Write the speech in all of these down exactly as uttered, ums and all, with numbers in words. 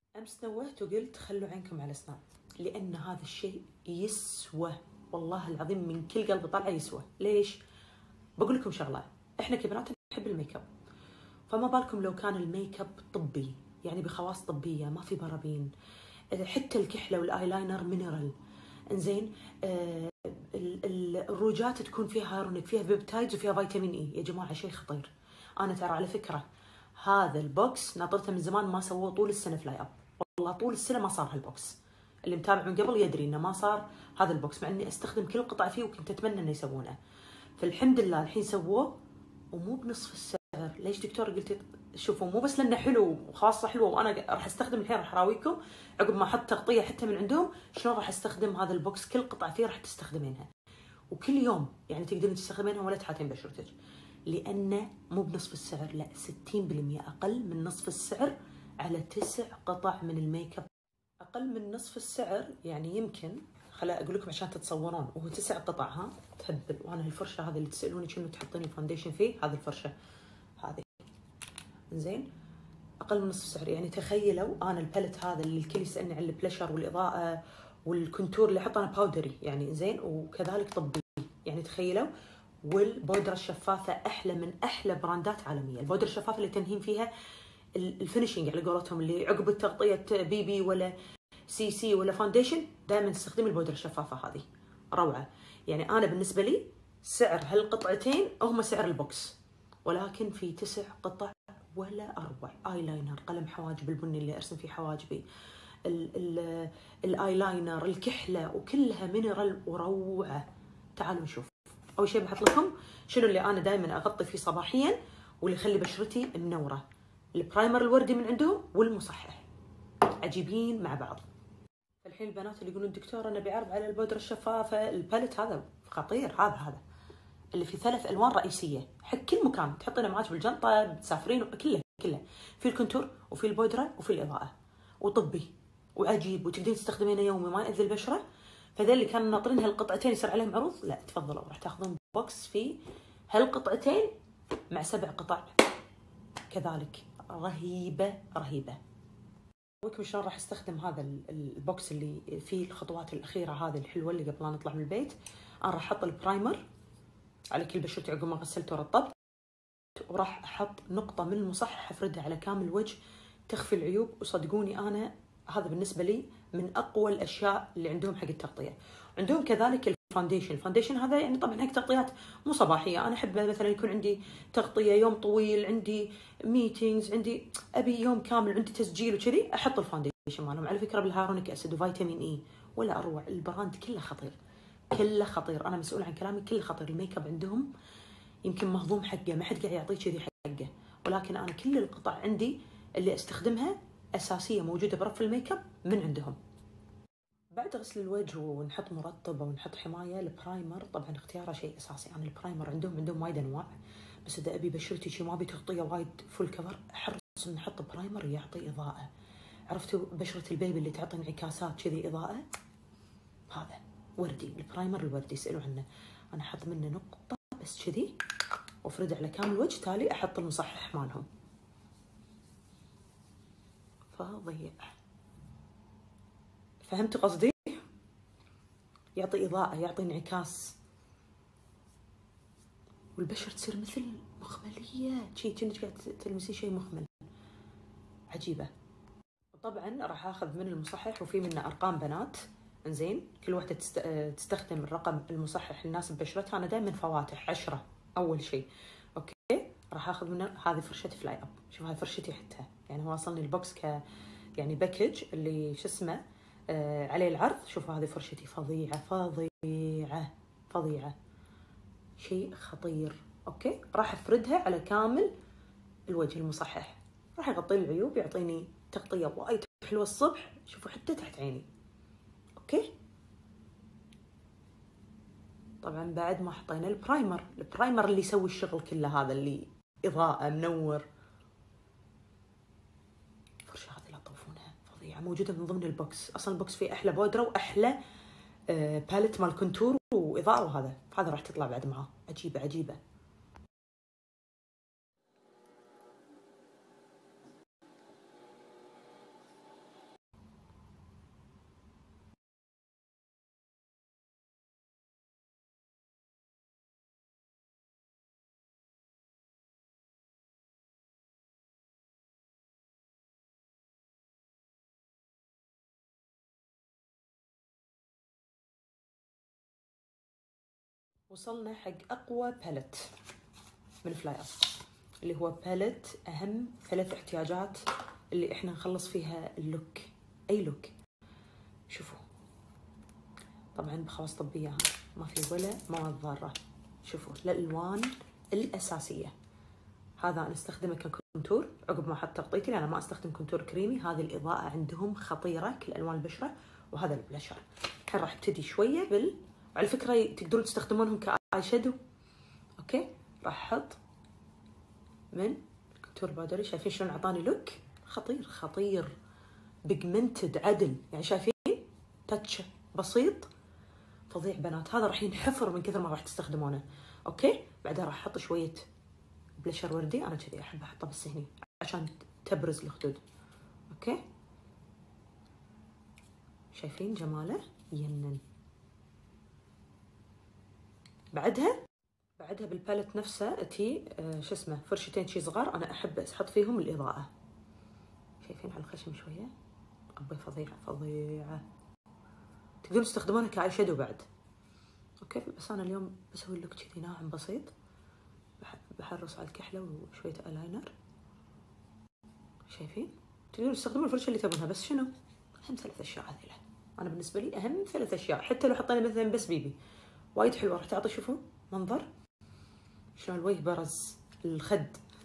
امس نوهت وقلت خلوا عينكم على الاسنان، لان هذا الشيء يسوى والله العظيم من كل قلب طالعه يسوى. ليش؟ بقول لكم شغله، احنا كبنات نحب الميك اب، فما بالكم لو كان الميك اب طبي، يعني بخواص طبيه، ما في بارابين، حتى الكحله والايلاينر مينرال، انزين، آه الروجات تكون فيها هايرونيك، فيها بيبتايدز وفيها فيتامين اي. يا جماعه شيء خطير. انا ترى على فكره هذا البوكس ناطرته من زمان، ما سووه طول السنه فلاي اب، والله طول السنه ما صار هالبوكس. اللي متابع من قبل يدري انه ما صار هذا البوكس، مع اني استخدم كل قطعه فيه وكنت اتمنى انه يسوونه. فالحمد لله الحين سووه ومو بنصف السعر. ليش دكتور؟ قلت شوفوا مو بس لانه حلو وخاصه حلوه وانا راح استخدم الحين، راح اراويكم عقب ما احط تغطيه حتى من عندهم شلون راح استخدم هذا البوكس. كل قطعه فيه راح تستخدمينها وكل يوم، يعني تقدرين تستخدمينها ولا تحاتين بشرتك، لانه مو بنصف السعر، لا ستين بالمئة اقل من نصف السعر على تسع قطع من الميك اب. اقل من نصف السعر يعني يمكن، خلا اقول لكم عشان تتصورون، وهو تسع قطع ها تهبل. وانا هالفرشه هذه اللي تسالوني شنو تحطين الفاونديشن فيه، هذه الفرشه هذه زين اقل من نصف السعر. يعني تخيلوا انا الباليت هذا اللي الكل يسالني عن البلشر والاضاءه والكونتور اللي احط انا باودري يعني زين، وكذلك طبي، يعني تخيلوا. والبودره الشفافه احلى من احلى براندات عالميه. البودره الشفافه اللي تنهين فيها الفينشنج على قولتهم، اللي عقب التغطيه بي بي ولا سي سي ولا فاونديشن، دائما تستخدمي البودره الشفافه هذه روعه. يعني انا بالنسبه لي سعر هالقطعتين هم سعر البوكس، ولكن في تسع قطع ولا اروع. ايلاينر، قلم حواجب البني اللي ارسم فيه حواجبي، الايلاينر، الكحله، وكلها مينرال وروعه. تعالوا نشوف. اول شيء بحط لكم شنو اللي انا دائما اغطي فيه صباحيا واللي يخلي بشرتي منوره. البرايمر الوردي من عندهم والمصحح، عجيبين مع بعض. الحين البنات اللي يقولون دكتور انا بعرض على البودره الشفافه، الباليت هذا خطير. هذا هذا اللي في ثلاث الوان رئيسيه حق كل مكان، تحطينه معاك بالجنطه، بتسافرين، كله كله في الكونتور وفي البودره وفي الاضاءه، وطبي وعجيب، وتقدرين تستخدمينه يومي ما يأذي البشره. فذا اللي كانوا ناطرين هالقطعتين يصير عليهم عروض، لا تفضلوا راح تاخذون بوكس فيه هالقطعتين مع سبع قطع كذلك. رهيبه رهيبه. أقولكم شلون راح استخدم هذا البوكس اللي فيه الخطوات الاخيره هذه الحلوه اللي قبل لا نطلع من البيت. انا راح احط البرايمر على كل بشرتي عقب ما غسلت ورطبت، وراح احط نقطه من المصحح افردها على كامل الوجه تخفي العيوب. وصدقوني انا هذا بالنسبه لي من اقوى الاشياء اللي عندهم حق التغطيه. عندهم كذلك الفاونديشن. الفاونديشن هذا يعني طبعا حق تغطيات مو صباحيه، انا احب مثلا يكون عندي تغطيه يوم طويل، عندي ميتينجز، عندي ابي يوم كامل، عندي تسجيل وكذي، احط الفاونديشن مالهم على فكره بالهيرونيك اسيد وفيتامين اي. ولا اروع، البراند كله خطير، كله خطير. انا مسؤول عن كلامي، كله خطير. الميك اب عندهم يمكن مهضوم حقه، ما حد قاعد يعطيه كذي حقه، ولكن انا كل القطع عندي اللي استخدمها اساسيه موجوده برف الميك اب من عندهم. بعد غسل الوجه ونحط مرطب ونحط حمايه، البرايمر طبعا اختياره شيء اساسي. انا البرايمر عندهم عندهم وايد انواع، بس اذا ابي بشرتي شي ما ابي تغطيه وايد فول كفر، احرص ان احط برايمر يعطي اضاءه. عرفتوا بشره البيبي اللي تعطي انعكاسات كذي اضاءه؟ هذا وردي، البرايمر الوردي سالوا عنه. انا احط منه نقطه بس كذي وافرده على كامل الوجه، تالي احط المصحح مالهم. فضيع. فهمت قصدي؟ يعطي اضاءه، يعطي انعكاس، والبشره تصير مثل مخمليه، شي كأنك قاعد تلمسين شيء مخمل. عجيبه. طبعا راح اخذ من المصحح وفي منه ارقام بنات، انزين كل واحده تست... تستخدم الرقم المصحح الناسب بشرتها. انا دائما فواتح عشرة اول شيء، اوكي. راح اخذ من هذه فرشه فلاي اب، شوف هاي فرشتي حتى، يعني هو وصلني البوكس ك يعني باكج اللي شو اسمه آه عليه العرض. شوفوا هذه فرشتي فظيعه فظيعه فظيعه، شيء خطير. اوكي راح افردها على كامل الوجه المصحح، راح يغطي لي العيوب، يعطيني تغطيه وايد حلوه الصبح. شوفوا حتى تحت عيني، اوكي. طبعا بعد ما حطينا البرايمر، البرايمر اللي يسوي الشغل كله، هذا اللي اضاءه منور. الفرشه هذه لا تطوفونها، فظيعه، موجوده من ضمن البوكس. اصلا البوكس فيه احلى بودره واحلى آه باليت مال كونتور واضاءه، وهذا هذا راح تطلع بعد معاه عجيبه عجيبه. وصلنا حق اقوى باليت من فلاي اب، اللي هو باليت اهم ثلاث احتياجات اللي احنا نخلص فيها اللوك، اي لوك. شوفوا طبعا بخواص طبيه، ما في ولا مواد ضاره. شوفوا الالوان الاساسيه، هذا انا استخدمه ككونتور عقب ما احط تغطيتي، لان ما استخدم كونتور كريمي. هذه الاضاءه عندهم خطيره كل الوان البشره. وهذا البلاشر. الحين راح ابتدي شويه بال، وعلى فكره تقدرون تستخدمونهم كاي شادو. اوكي راح احط من كونتور بودري. شايفين شلون اعطاني لوك خطير خطير بيجمنتد عدل، يعني شايفين تاتش بسيط فظيع بنات. هذا راح ينحفر من كثر ما راح تستخدمونه. اوكي بعدها راح احط شويه بلاشر وردي، انا كذي احب احطه بس هني عشان تبرز الخدود. اوكي شايفين جماله ينن. بعدها بعدها بالباليت نفسه تي آه شو اسمه فرشتين شي صغار، انا احب احط فيهم الاضاءه. شايفين على الخشم شويه، ابي فظيعه فظيعه. تقدرون تستخدمونها كاي شادو بعد. اوكي بس انا اليوم بسوي لوك كذي ناعم بسيط، بحرص على الكحله وشويه الاينر. شايفين تقدرون تستخدمون الفرشه اللي تبونها، بس شنو اهم ثلاث اشياء هذيلا. انا بالنسبه لي اهم ثلاث اشياء، حتى لو حطينا مثلا بس بيبي وايد حلوه راح تعطي. شوفوا منظر شلون الوجه برز، الخد.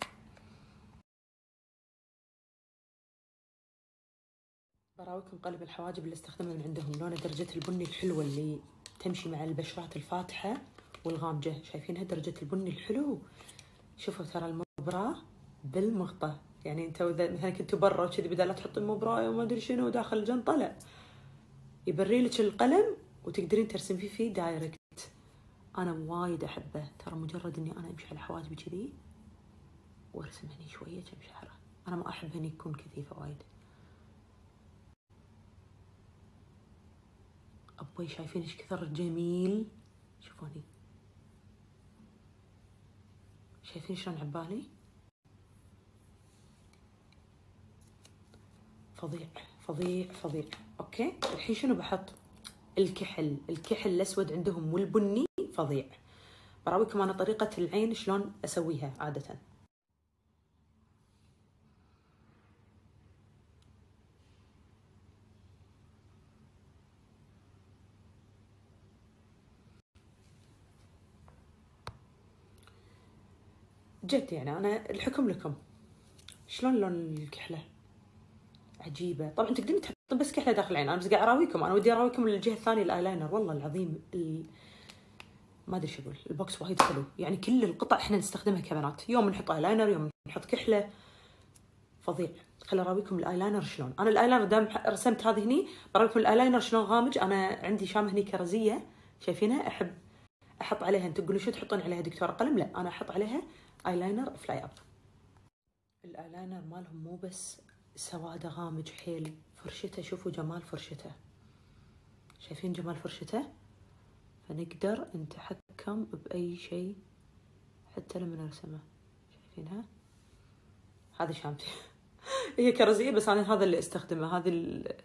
براويكم قلب الحواجب اللي استخدمه من عندهم، لونه درجه البني الحلوه اللي تمشي مع البشرات الفاتحه والغامجه. شايفينها درجه البني الحلو. شوفوا ترى المبراه بالمغطى، يعني انتوا اذا مثلا كنتوا برا وكذي بدل لا تحطون مبراه وما ادري شنو داخل الجنطه، لا يبري لك القلم وتقدرين ترسمين فيه فيه دايركت. انا وايد احبه ترى، مجرد اني انا امشي على حواجبي كذي وارسم هني شويه كم شعره. انا ما احب هني يكون كثيفه وايد. ابوي شايفين ايش كثر جميل. شوفوا هني شايفين شلون عبالي فظيع فظيع فظيع. اوكي الحين شنو بحط؟ الكحل. الكحل الاسود عندهم والبني فظيع. براويكم انا طريقه العين شلون اسويها عاده. جد يعني انا الحكم لكم. شلون لون الكحله عجيبه. طبعا تقدرين تحطين بس كحله داخل العين، انا بس قاعد اراويكم. انا ودي اراويكم الجهه الثانيه الايلاينر. والله العظيم ال... ما ادري شو اقول، البوكس وايد حلو. يعني كل القطع احنا نستخدمها كبنات، يوم نحط ايلاينر يوم نحط كحله. فظيع. خل اراويكم الايلاينر شلون. انا الايلاينر دام رسمت هذه هني، براويكم الايلاينر شلون غامج. انا عندي شامه هني كرزيه شايفينها، احب احط عليها. انتم تقولون شو تحطون عليها دكتوره قلم؟ لا انا احط عليها ايلاينر فلاي اب. الايلاينر مالهم مو بس سواده غامج حيل، فرشته شوفوا جمال فرشته. شايفين جمال فرشته؟ فنقدر نتحكم باي شيء حتى لما نرسمه. شايفينها؟ هذه شامتي هي كرزيه بس انا هذا اللي استخدمه. هذه ال...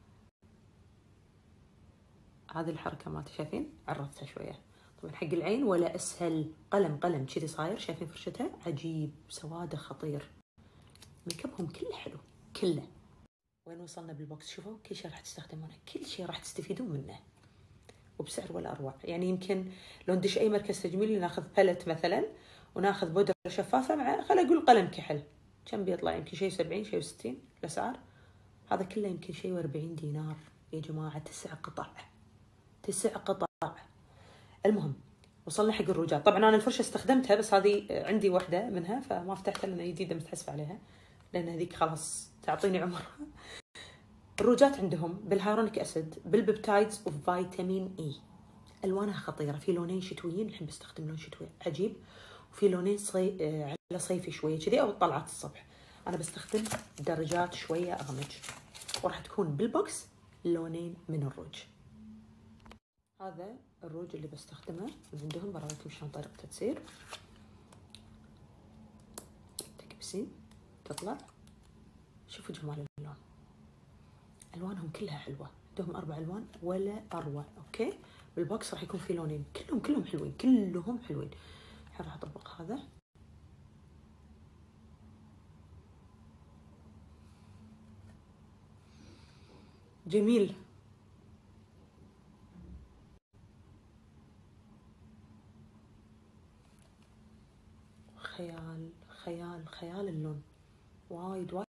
هذه الحركه مالتي. شايفين عرفتها شويه. طبعا حق العين ولا اسهل. قلم قلم كذي صاير. شايفين فرشته عجيب سواده خطير. ميك ابهم كله حلو كله. وين وصلنا بالبوكس؟ شوفوا كل شيء راح تستخدمونه، كل شيء راح تستفيدون منه وبسعر ولا اروع. يعني يمكن لو ندش اي مركز تجميل ناخذ باليت مثلا وناخذ بودره شفافه مع خلينا نقول قلم كحل، كم بيطلع؟ يمكن شيء سبعين شيء وستين الاسعار. هذا كله يمكن شيء واربعين دينار يا جماعه. تسع قطع تسع قطع. المهم وصلنا حق الروجات. طبعا انا الفرشه استخدمتها بس هذه عندي واحده منها فما فتحتها لان جديده متحسفه عليها، لان هذيك خلاص تعطيني عمر. الروجات عندهم بالهيرونيك اسيد بالبيبتايدز وفيتامين اي. الوانها خطيره. في لونين شتويين الحين بستخدم لون شتوي عجيب، وفي لونين صي... آه على صيفي شويه كذي او طلعات الصبح. انا بستخدم درجات شويه اغمج، وراح تكون بالبوكس لونين من الروج. هذا الروج اللي بستخدمه من عندهم. براويكم شلون طريقته تصير. تكبسين تطلع. شوفوا جمال اللون، الوانهم كلها حلوه عندهم اربع الوان ولا اروع. اوكي بالبوكس راح يكون في لونين، كلهم كلهم حلوين، كلهم حلوين. الحين راح اطبق هذا. جميل. خيال خيال خيال اللون، وايد وايد.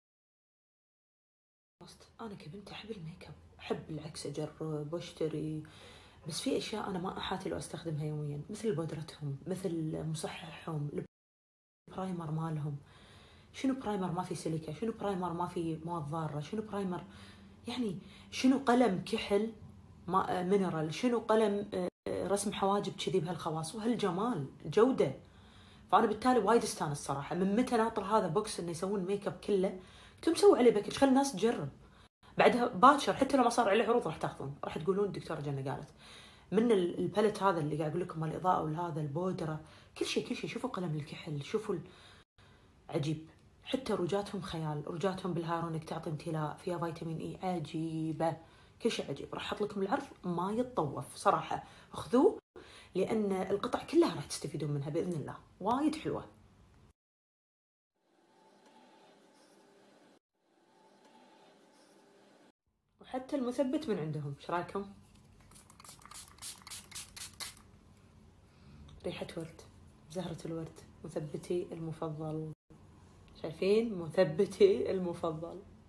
انا كبنت احب الميك اب، احب بالعكس اجرب واشتري، بس في اشياء انا ما احاتي لو استخدمها يوميا، مثل بودرتهم، مثل مصححهم، البرايمر مالهم. شنو برايمر ما في سيليكا، شنو برايمر ما في مواد ضاره، شنو برايمر يعني، شنو قلم كحل ما مينرال، شنو قلم رسم حواجب كذي بهالخواص وهالجمال جوده. فانا بالتالي وايد استانس صراحه. من متى ناطر هذا بوكس انه يسوون ميك اب كله، قلت مسوي عليه باكج، خلي الناس تجرب بعدها باكر، حتى لو ما صار عليه عروض راح تاخذون، راح تقولون الدكتوره جنة قالت. من الباليت هذا اللي قاعد اقول لكم مال الاضاءه وهذا البودره، كل شيء كل شيء. شوفوا قلم الكحل، شوفوا عجيب. حتى روجاتهم خيال، روجاتهم بالهايرونيك تعطي امتلاء، فيها فيتامين اي عجيبه، كل شيء عجيب. راح احط لكم العرض ما يتطوف صراحه، خذوه لان القطع كلها راح تستفيدون منها باذن الله، وايد حلوه. وحتى المثبت من عندهم، ايش رايكم؟ ريحه ورد، زهره الورد، مثبتي المفضل. شايفين؟ مثبتي المفضل.